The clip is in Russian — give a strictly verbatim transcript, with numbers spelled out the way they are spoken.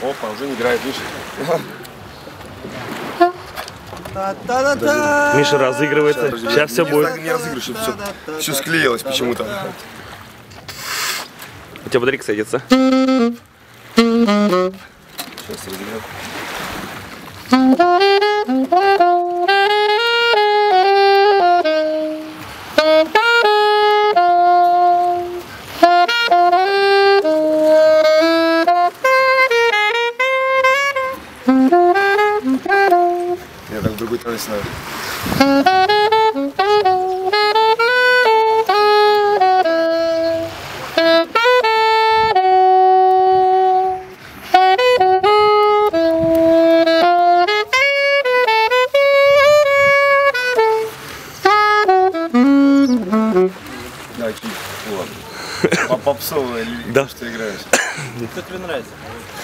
Опа, уже не играет, видишь? Миша разыгрывается. Сейчас, Сейчас все будет. Не разыгрываешь, все, все склеилось почему-то. У тебя батарейка садится. Сейчас разыграем. Я так в другой танец надо. Да, чуть. Ладно. Попсовая, да. Что играешь. Что тебе нравится?